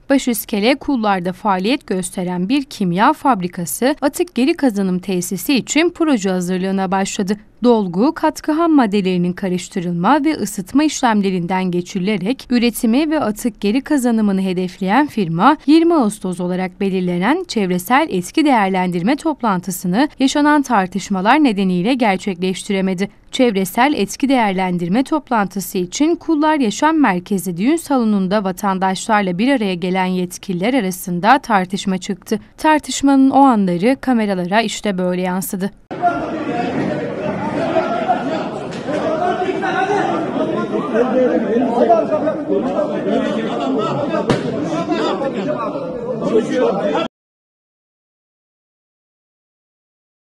Başiskele Kullar'da faaliyet gösteren bir kimya fabrikası atık geri kazanım tesisi için proje hazırlığına başladı. Dolgu, katkı ham maddelerinin karıştırılma ve ısıtma işlemlerinden geçirilerek üretimi ve atık geri kazanımını hedefleyen firma 20 Ağustos olarak belirlenen çevresel etki değerlendirme toplantısını yaşanan tartışmalar nedeniyle gerçekleştiremedi. Çevresel etki değerlendirme toplantısı için Kullar Yaşam Merkezi düğün salonunda vatandaşlarla bir araya gelen yetkililer arasında tartışma çıktı. Tartışmanın o anları kameralara işte böyle yansıdı.